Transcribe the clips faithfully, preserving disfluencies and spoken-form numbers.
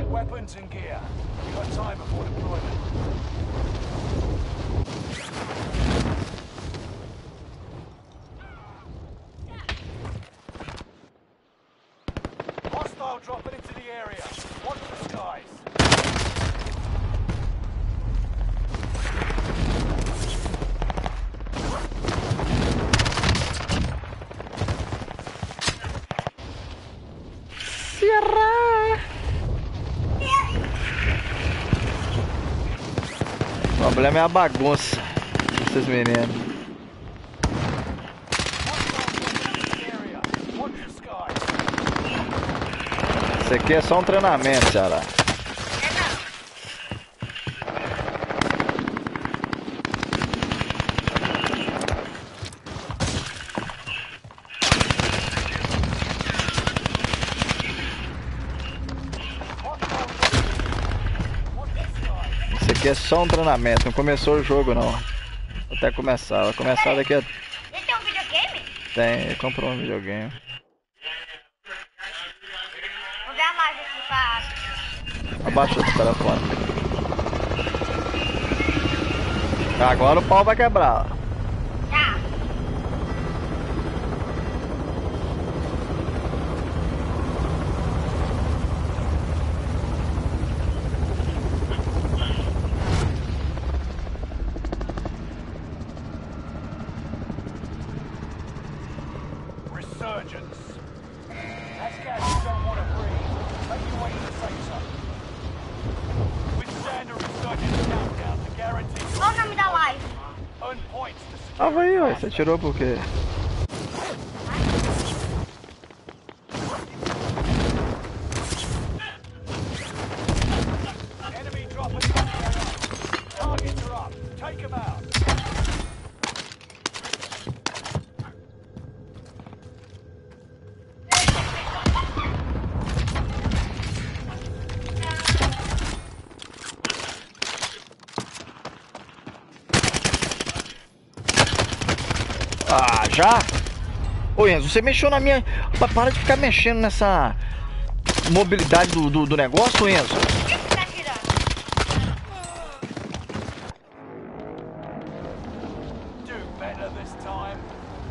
weapons and gear. You got time before deployment. Hostile dropping into the area. Watch the skies. O problema é a bagunça desses meninos. Isso aqui é só um treinamento, Ceará. Isso aqui é só um treinamento, não começou o jogo não. Até começar, vai começar daqui a... Ele tem um videogame? Tem, ele comprou um videogame. Vou ver a live aqui pra... Abaixa o telefone. Agora o pau vai quebrar. Tá. Resurgence. That's gas you don't want to breathe. Make your way to the safe zone. Withstand a resurgence countdown to guarantee Qual o nome da live? earn points to secure. Ah, vai aí, ué. Você tirou por quê? Enemy dropping down. Targets are up. Take them out. Ah, já? Ô Enzo, você mexeu na minha... Para de ficar mexendo nessa mobilidade do, do, do negócio, Enzo. O que você tá tirando? Do better this time.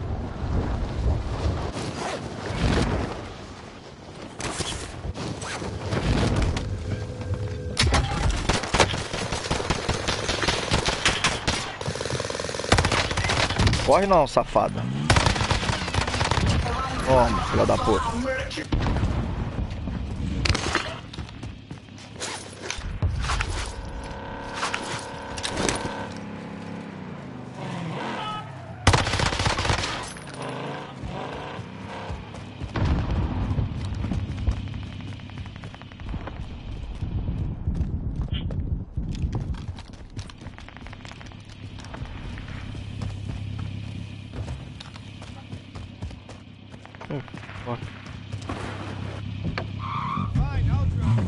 Corre não, safada. Toma, filha da puta. Oh, fuck. Fine, I'll drop.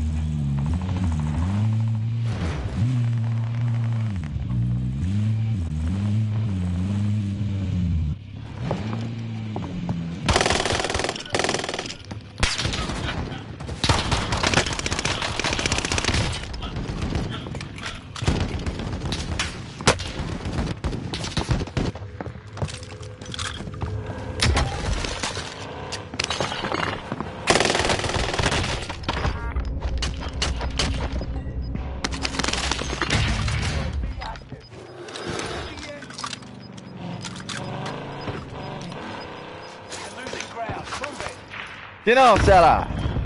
Que não, Ceará?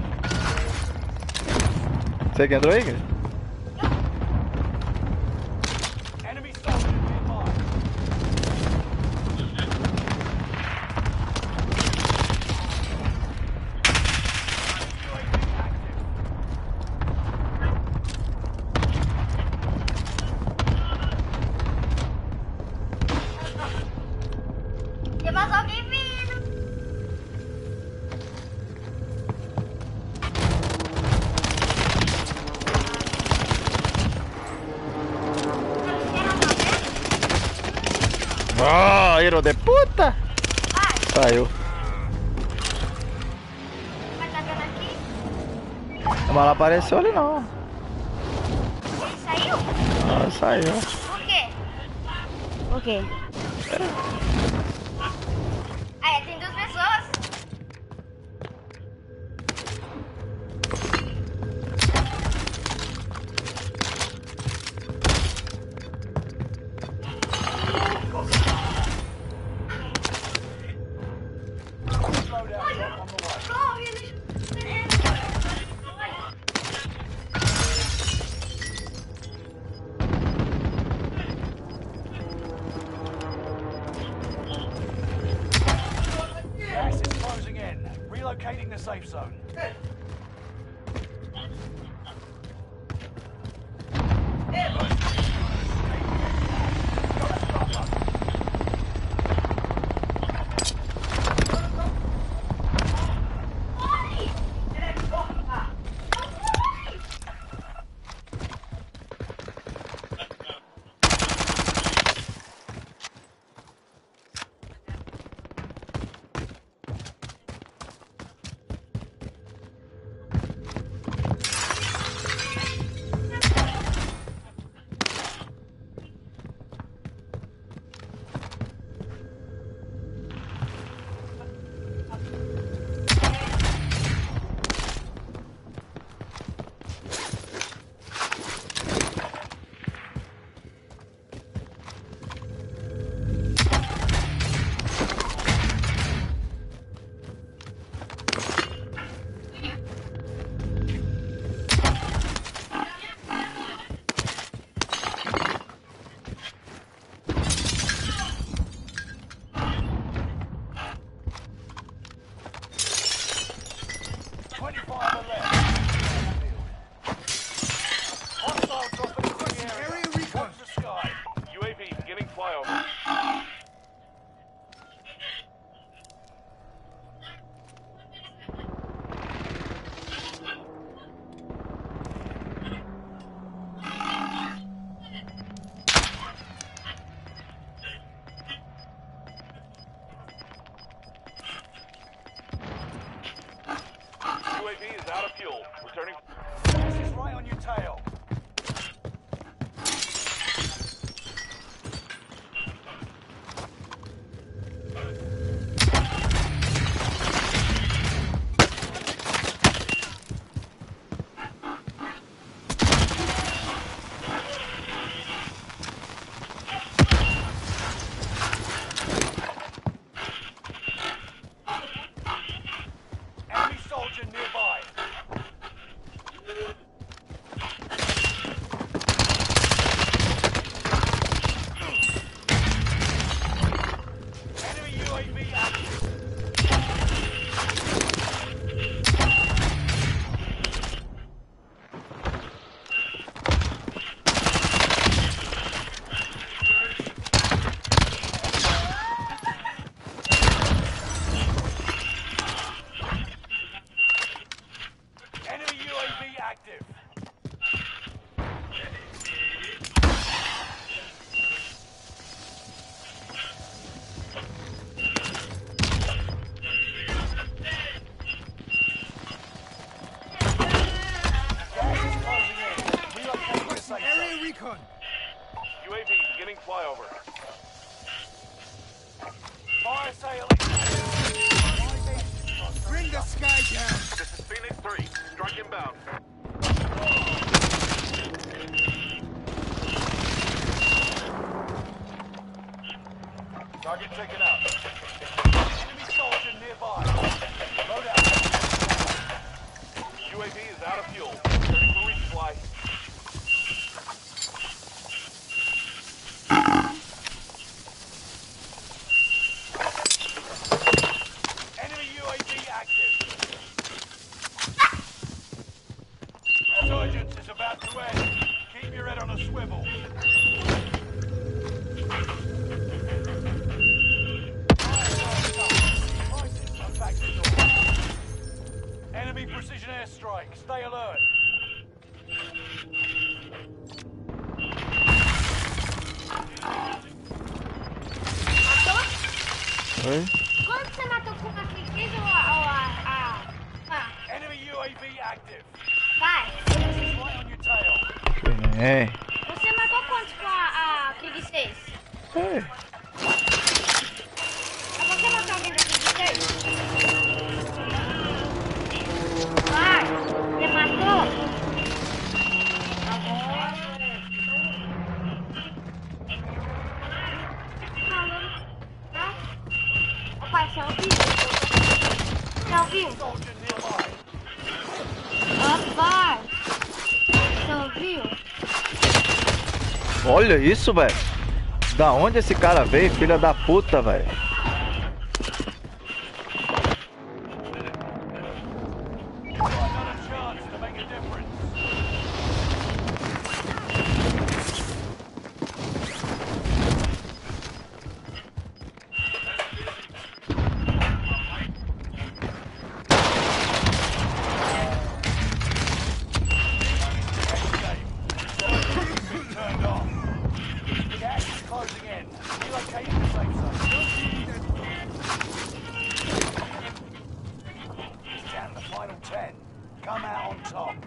Você que entrou aí, cara? Enemy soldier nearby. Tem mais alguém vindo. Ah, hero de puta! Vai, Saiu. vai tá vendo aqui? Mas ela apareceu ali não. Ele saiu? Ela saiu. Por quê? Por quê? Ah, é, tem duas pessoas. Gas is closing in. Relocating the safe zone. twenty-five left. Hostile dropping into the area. Watch the sky. U A V beginning flyover. U A V is out of fuel. Returning. Gas is right on your tail. Enemy soldier nearby. Enemy U A V active. Enemy U A V active. Gas is closing in. Relocating the safe zone. recon. U A V beginning flyover. Fire sale. Bring the sky down. This is Phoenix three. Strike inbound. Target taken out. Enemy soldier nearby. Load out. U A V is out of fuel. Returning for resupply. Enemy U A V active. Resurgence is about to end. Keep your head on a swivel. Enemy precision airstrike. Stay alert. Oi? Quando você matou com uma certeza ou a... ou a, a, a Enemy U A V active. Pai, Right on your tail. É. você matou quantos com a, a Krieg seis? É. Você matou alguém da Krieg seis? Pai, você matou? Tá bom. Ô pai, você ouviu? Você ouviu? Soldier nearby. Ô pai, você ouviu? Olha isso, velho. Da onde esse cara veio, filha da puta, velho? Got another chance to make a difference. Turned off. Gas is closing in. Relocating the safe zone. It's down to the final ten. Come out on top.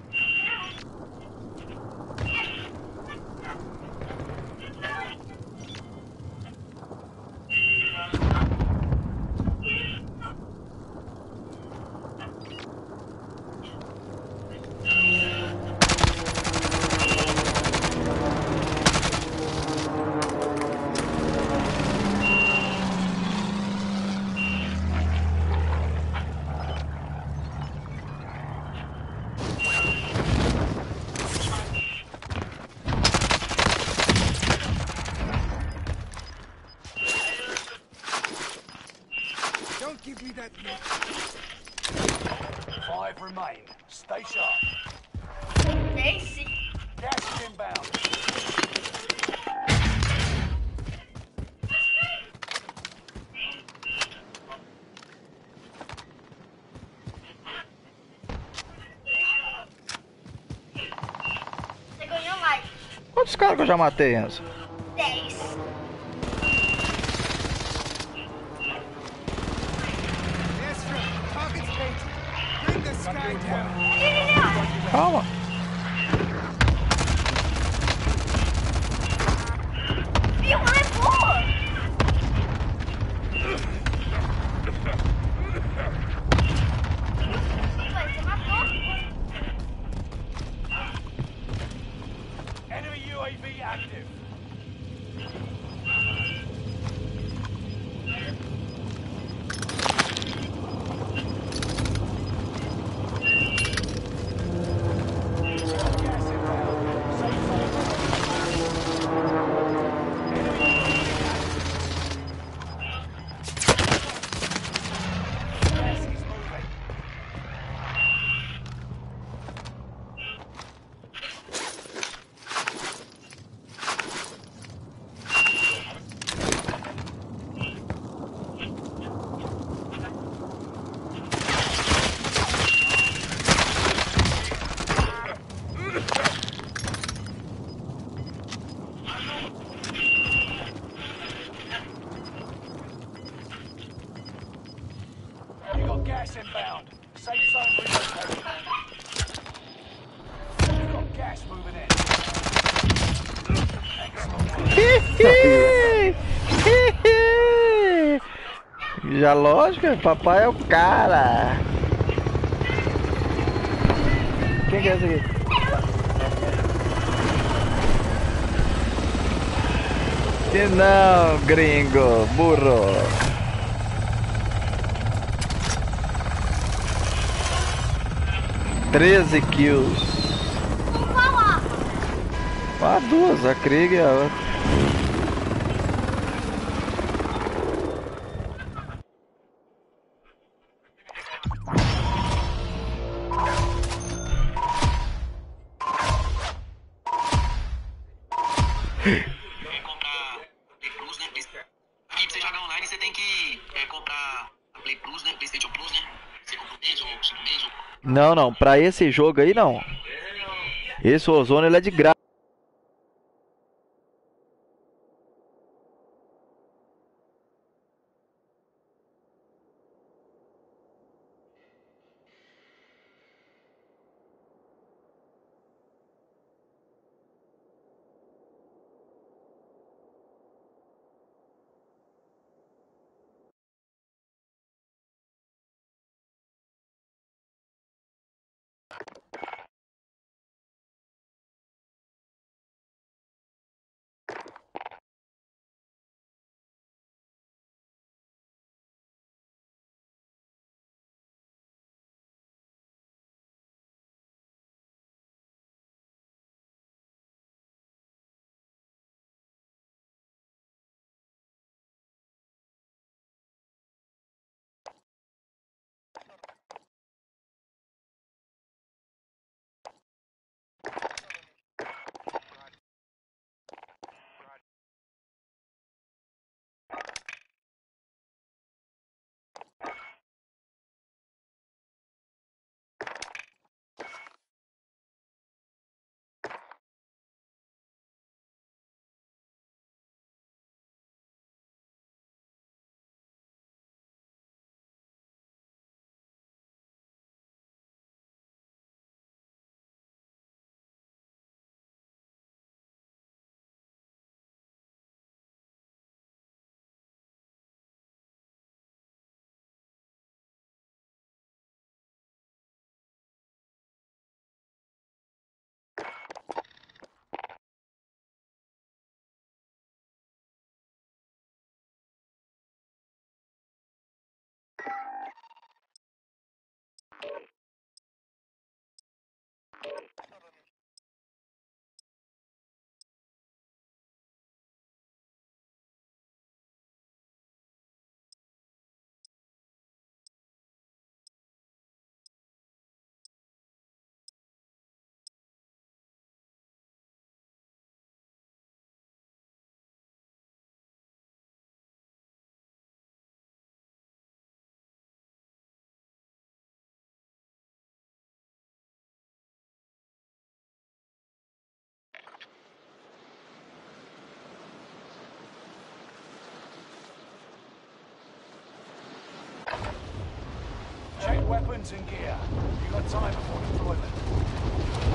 Don't give me that look. Five remain. Stay sharp. Esse? Gas is inbound. Você ganhou mais. Quantos caras que eu já matei, Enzo? dez. Astra, target's painted. Bring the sky down. Calma. Viu? Levou! Você matou? Enemy U A V active. Gas inbound. Safe zone. Gas is moving. You got gas inbound. Safe zone relocated. You got gas moving in. Excellent. Já lógico, papai é o cara. Quem que é esse aqui? Que não, gringo, burro. Treze kills. Com qual arma? Ah, duas, a Krieg e a outra. É comprar Play Plus, né? Aqui pra você jogar online você tem que é, comprar a Play Plus, né? PlayStation Plus, né? Você compra um mês ou cinco meses ou... Não, não, pra esse jogo aí não. Esse Ozone ele é de graça. Check weapons and gear. You got time before deployment.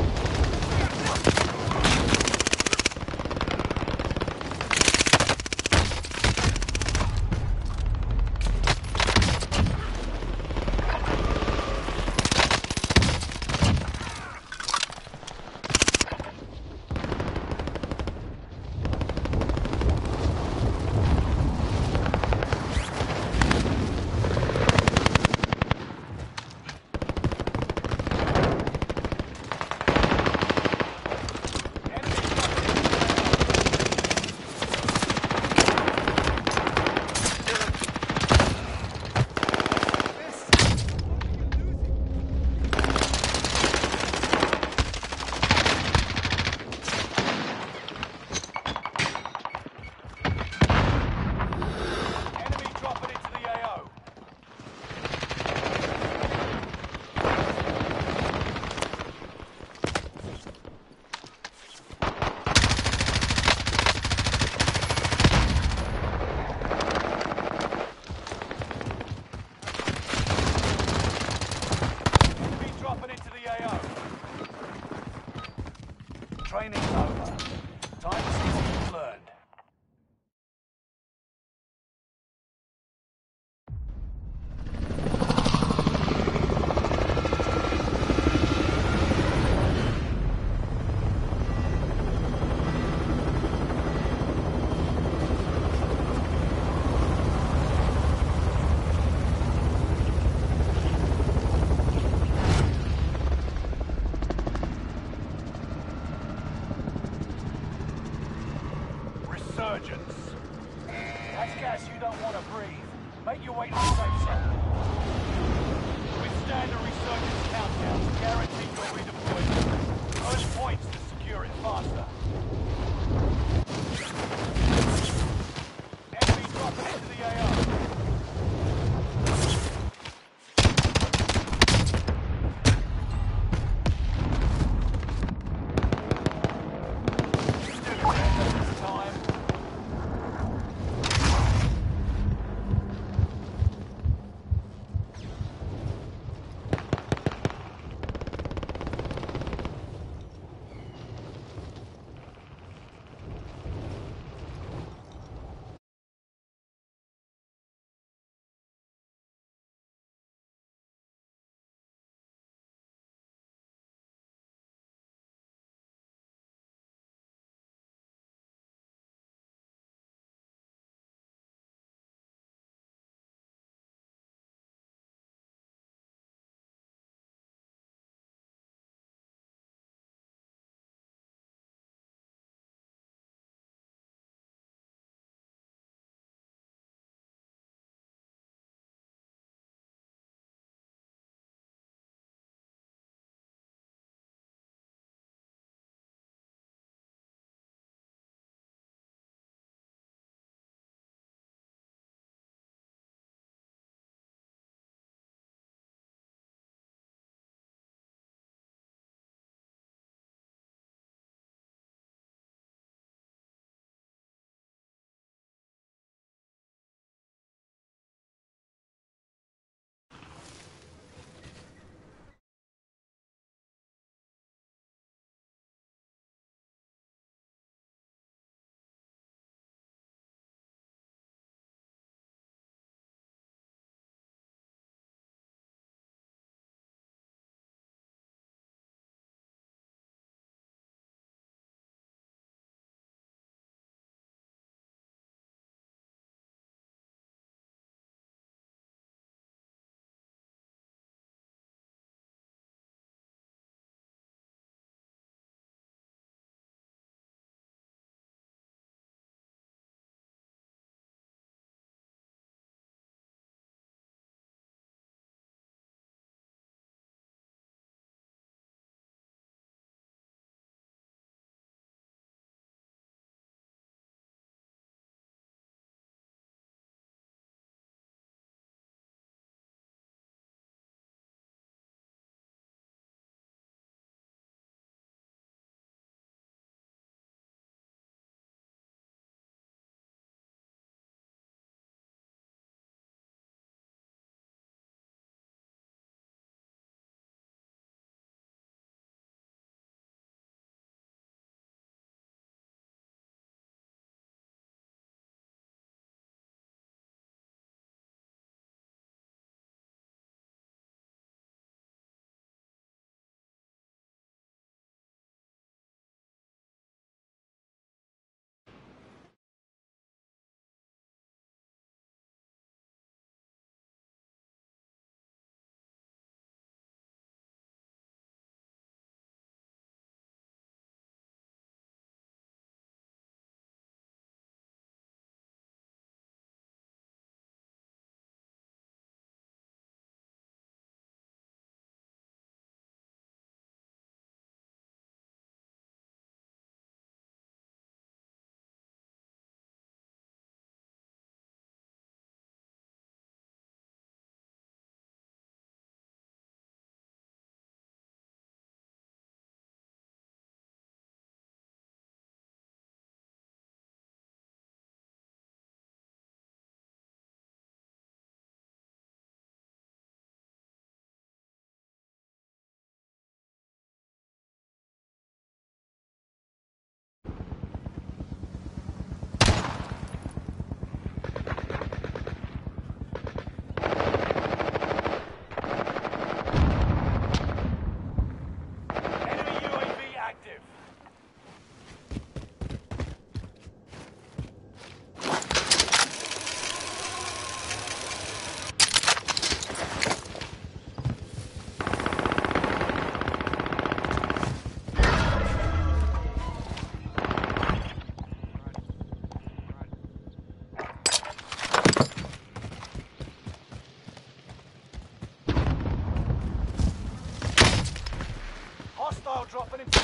Dropping into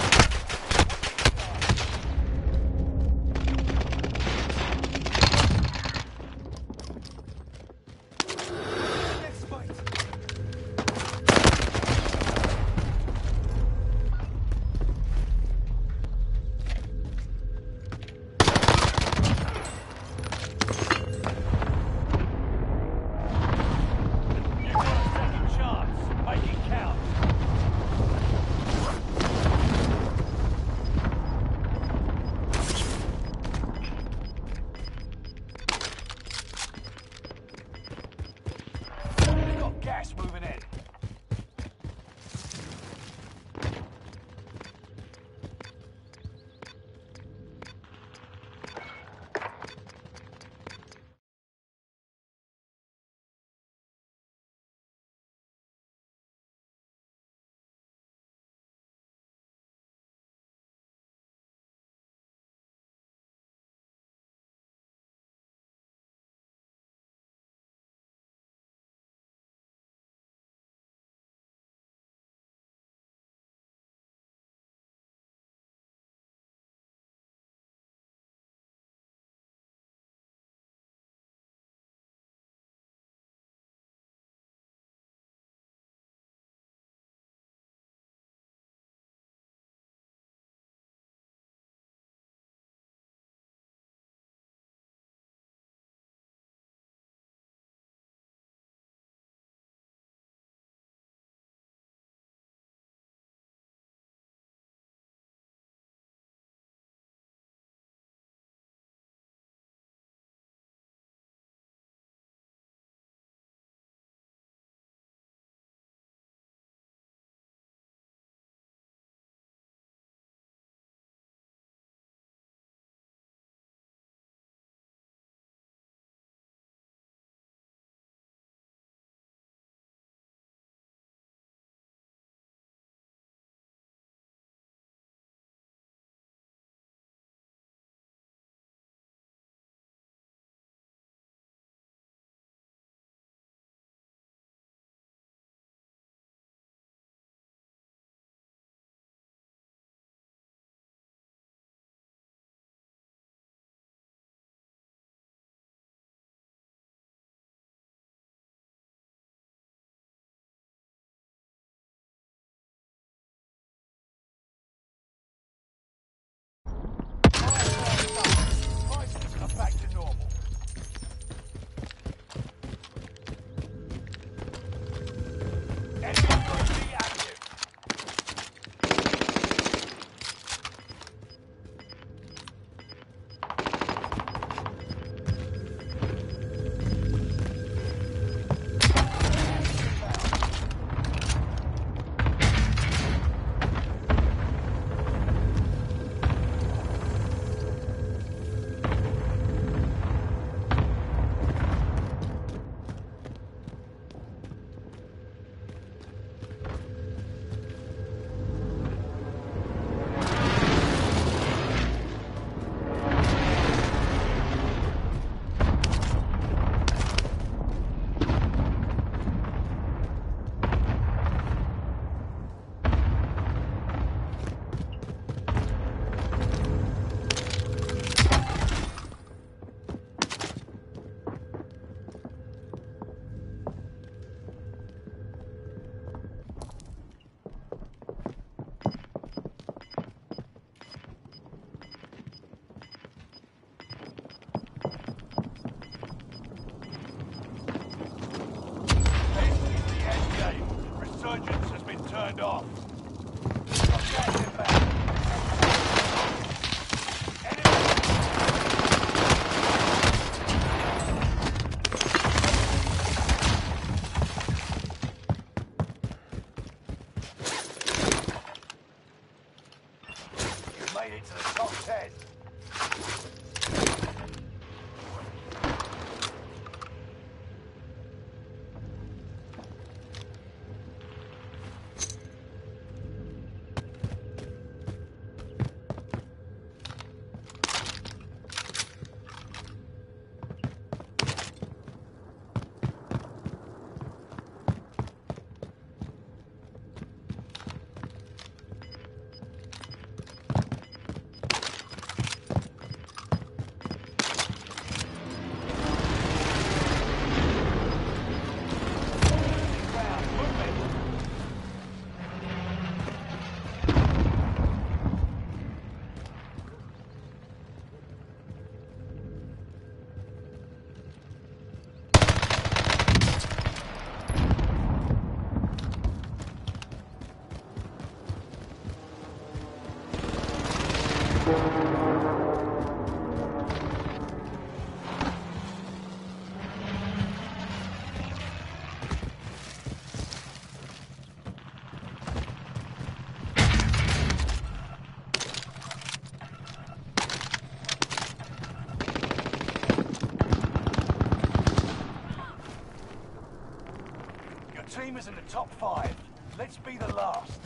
Next fight. You've got a second chance. Make it count. We've got gas moving in. Prices are back to normal. Enemy U A V active. This is the end game. Resurgence has been turned off. Got gas inbound. Enemy You've made it to the top ten. Your team is in the top five. Let's be the last.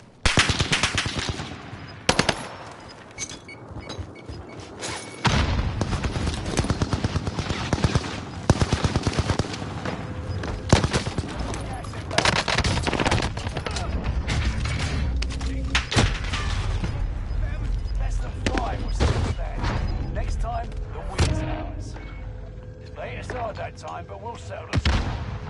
Less than five was still there. Next time, the win's ours. They hit us hard that time, but we'll settle the score.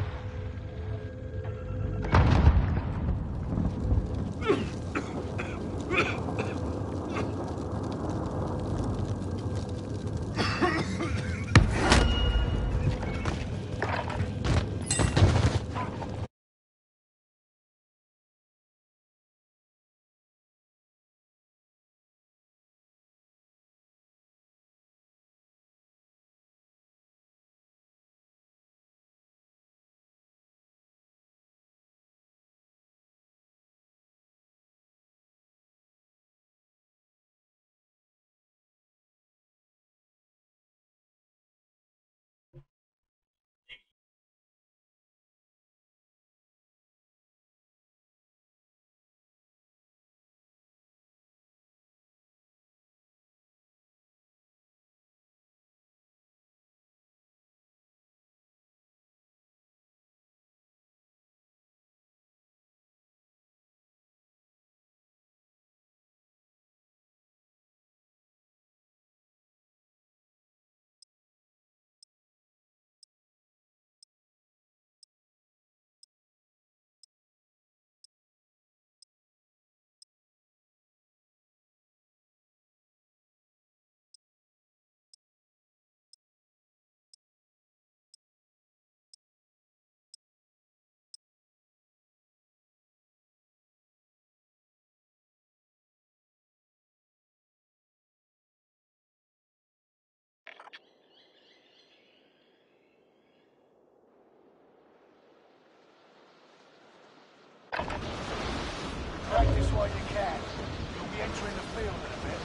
Practice while you can. You'll be entering the field in a bit.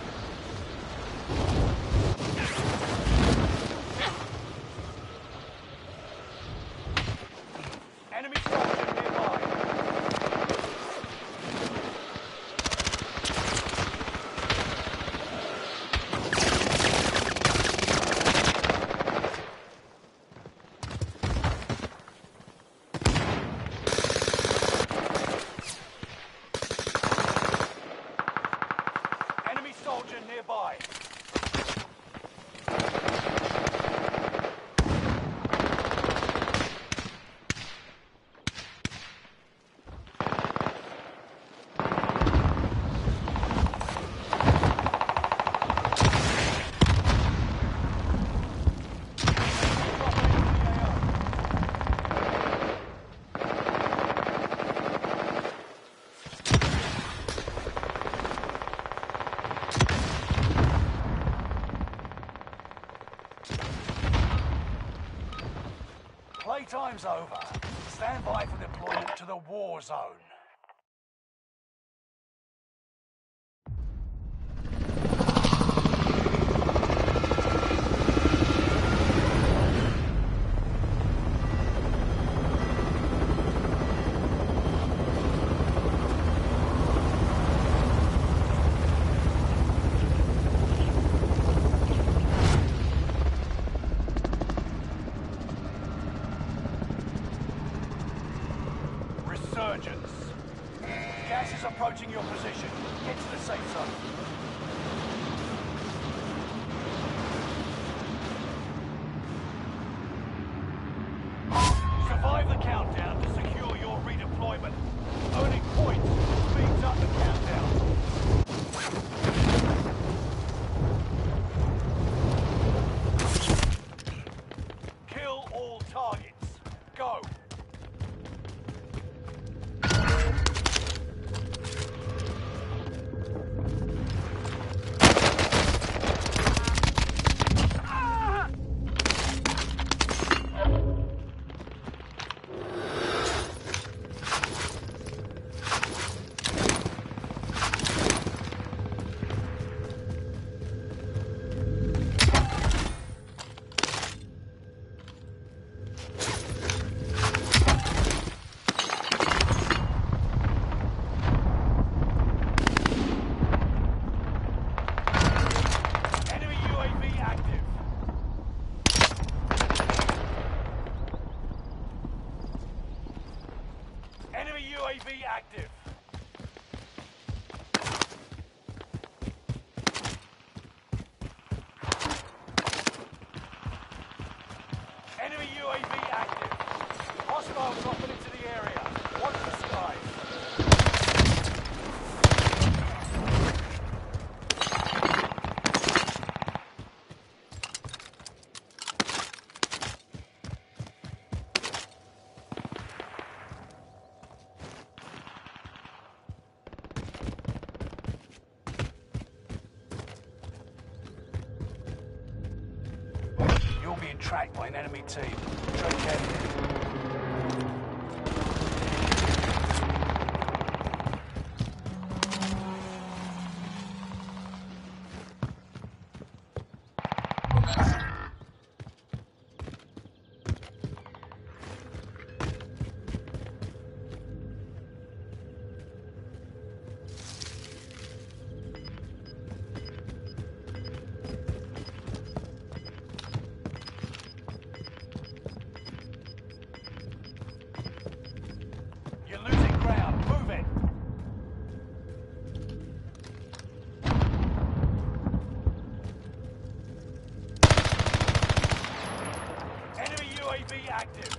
Enemy soldier nearby. Enemy soldier nearby. Playtime's over. Stand by for deployment to the war zone. Resurgence. Gas is approaching your position. Get to the safe zone. Survive the countdown to secure your redeployment. Earning points speeds up the countdown. Kill all targets. Go. V active. Enemy U A V active. Hostiles dropping into the area. Watch the skies. You're being tracked by an enemy team. Tread carefully. You're losing ground. Move it. Enemy U A V active.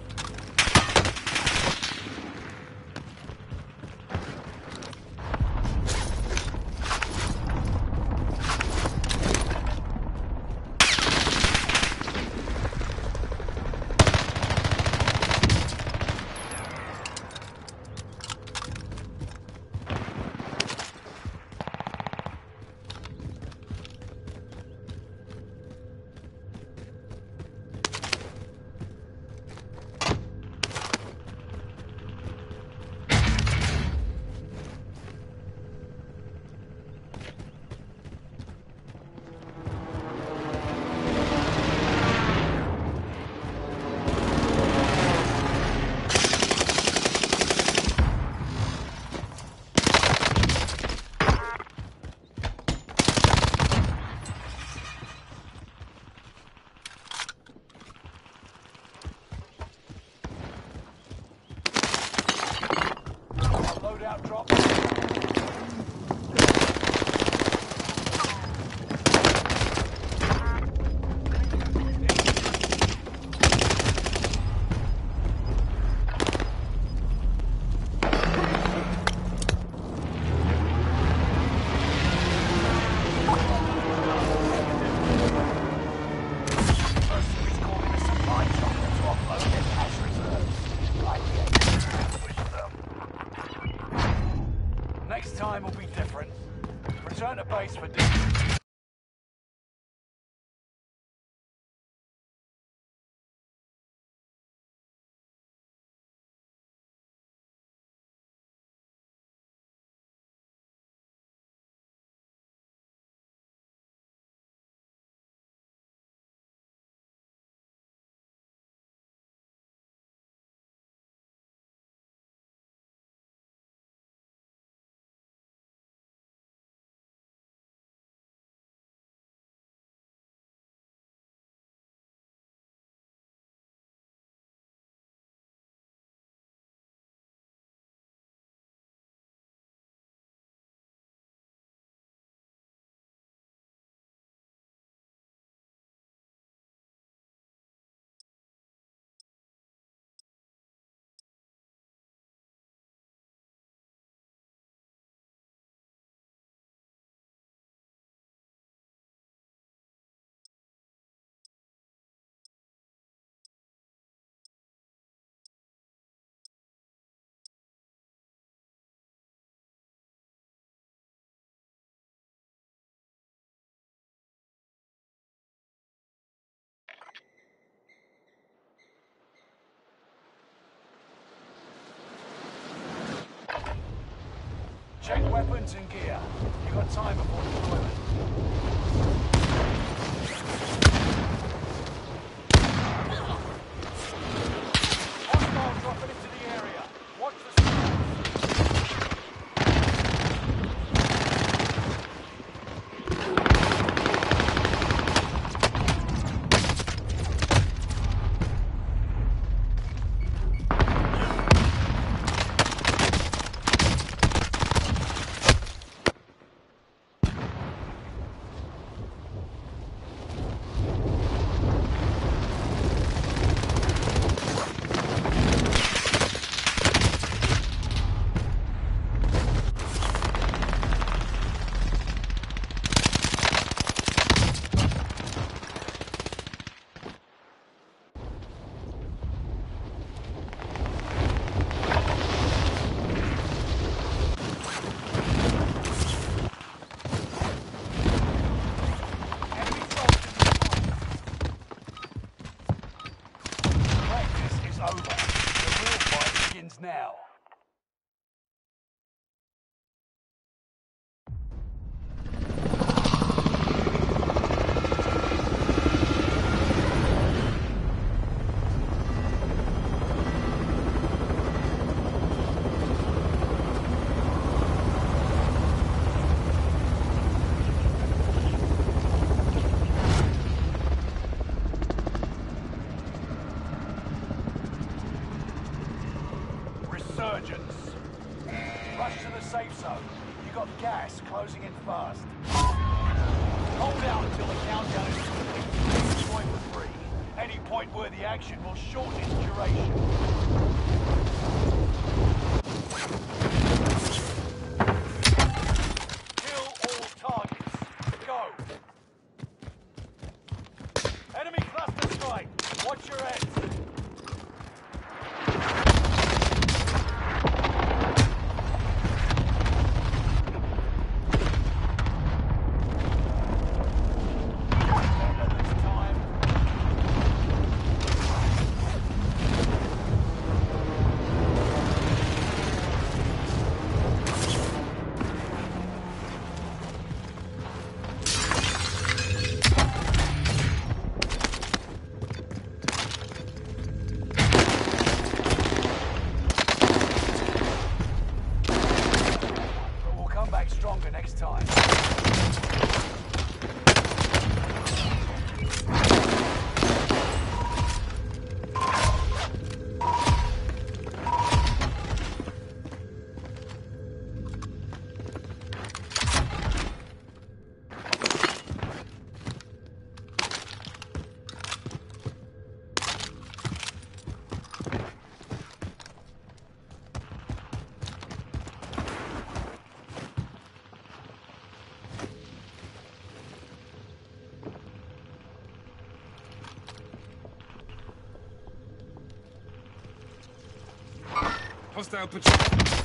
Loadout drop. Mercenaries calling a supply chopper to offload their cash reserves. I can't ambush them. Next time will be different. Return to base for dinner. Check weapons and gear. You got time before deployment. Hostiles dropping into the area. Watch the skies. Rush to the safe zone. You got gas closing in fast. Hold out until the countdown is complete. Point three. Any point-worthy action will shorten its duration. Kill all targets. Go. Enemy cluster strike. Watch your heads. Remember this time. But we'll come back stronger next time. Hostile patrol.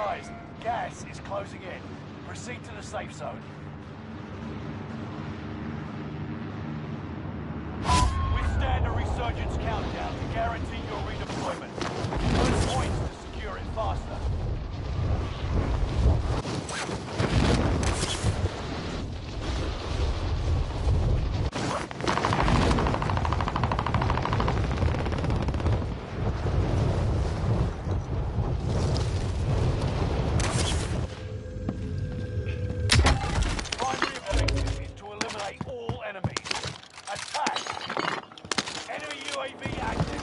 advised, gas is closing in. Proceed to the safe zone. Withstand a resurgence countdown to guarantee your redeployment. Earn points to secure it faster. Primary objective is to eliminate all enemies. Attack! Enemy U A V active.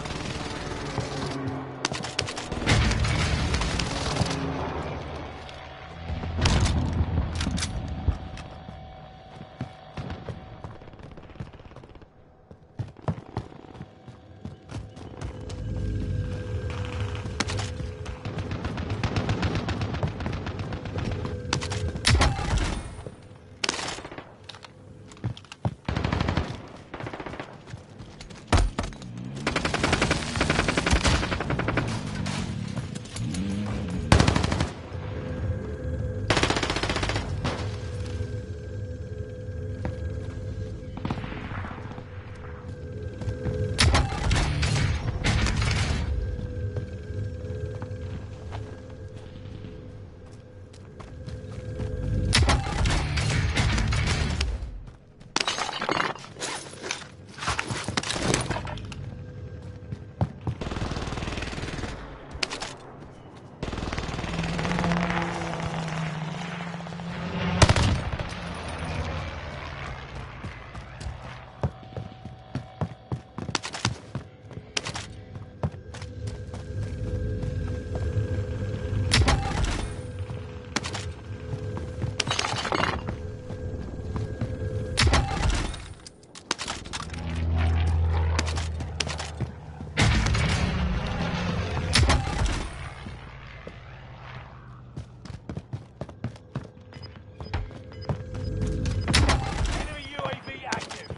Enemy U A V active.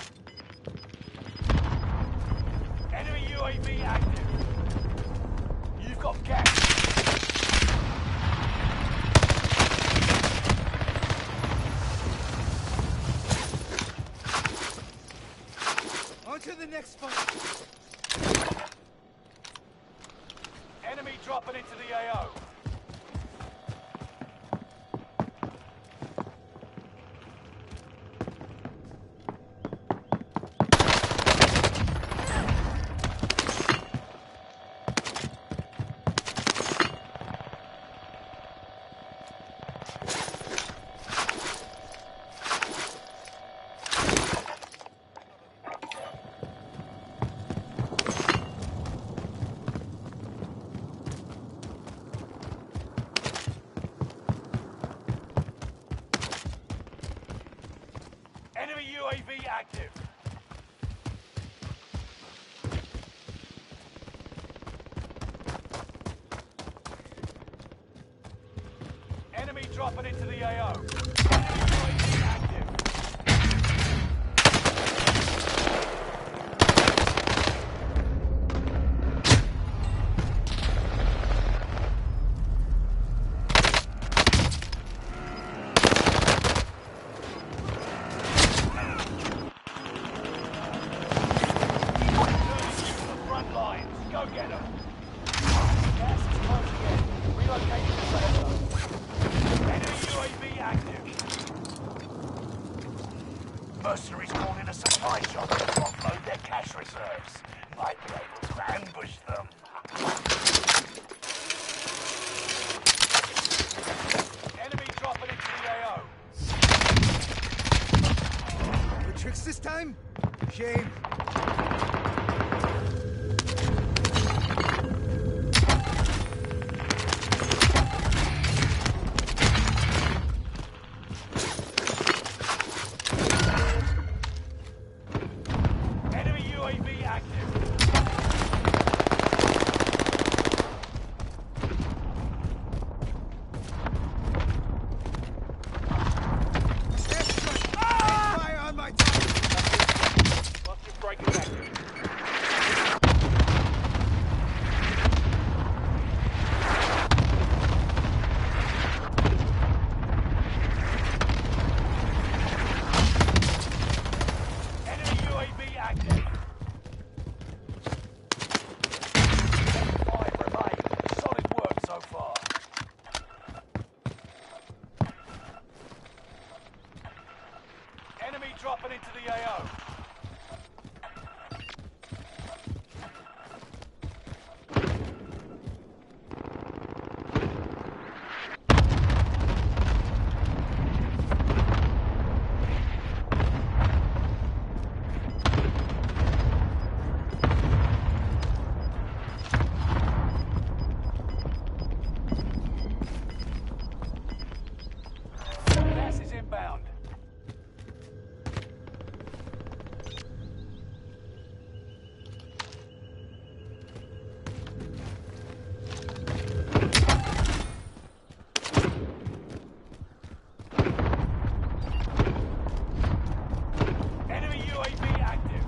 Enemy U A V active. You've got gas. On to the next fight. Enemy dropping into the A O. Enemy U A V active. Enemy dropping into the A O. Enemy U A V active. Front lines, go get them. Gas is closing in. Relocating the safe zone. Enemy U A V active. Mercenaries called in a supply shop to offload their cash reserves. Might be able to ambush them. Enemy dropping into the A O. No tricks this time? Shame. Enemy U A V active. Airstrike! Fire on my target! Cluster dropping into the A O. Gas is inbound. Enemy U A V active.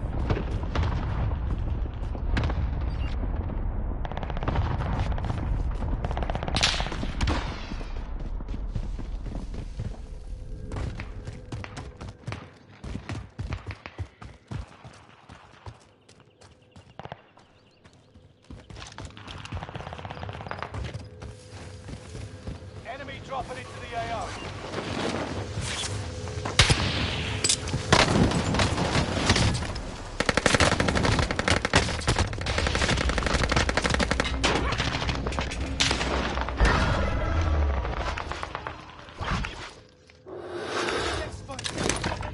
Enemy dropping into the A O. Next fight.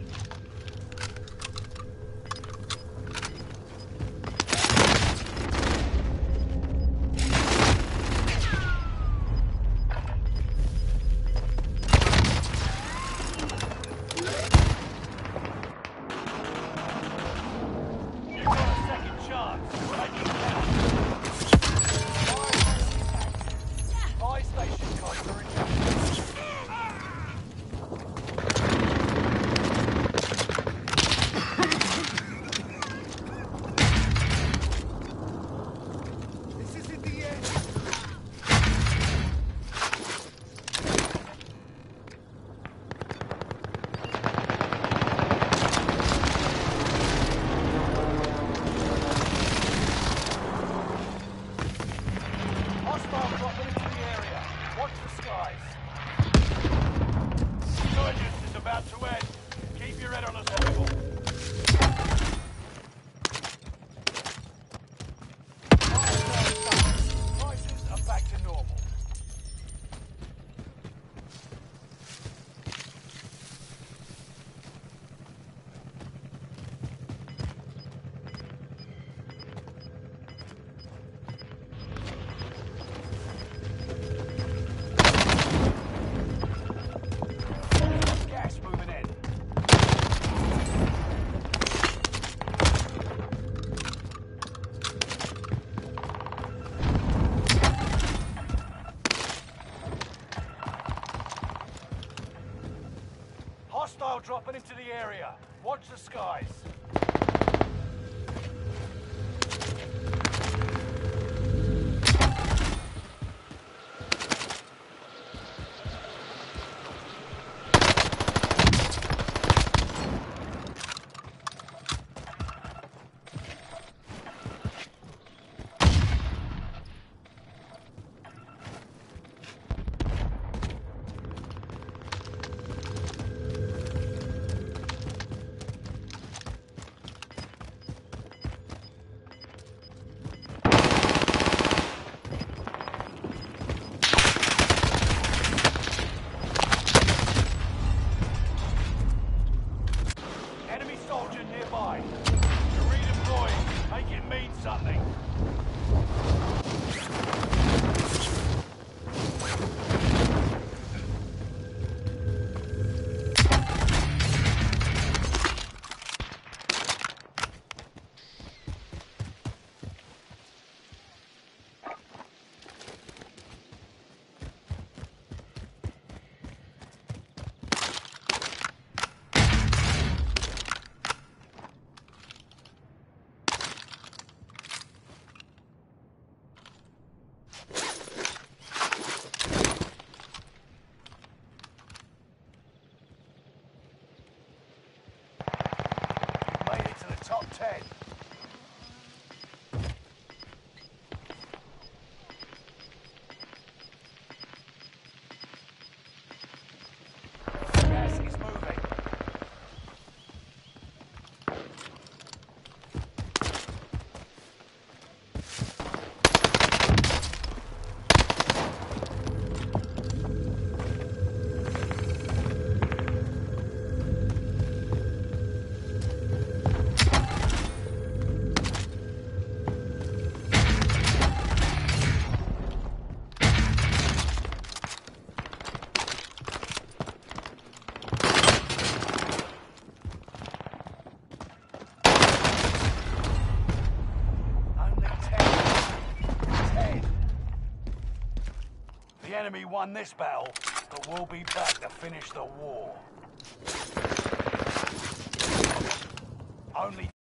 You've got a second chance. Make it count. Buy station costs are in. This isn't the end. Hostile dropping into the area. Watch the skies. Convergence is about to end. Keep your head on a swivel. Prices are back to normal. Gas moving in. Hostile dropping into the area. Watch the skies. Enemy soldier nearby. You're redeploying. Make it mean something. ten. Gas is moving. enemy won this battle, but we'll be back to finish the war. Only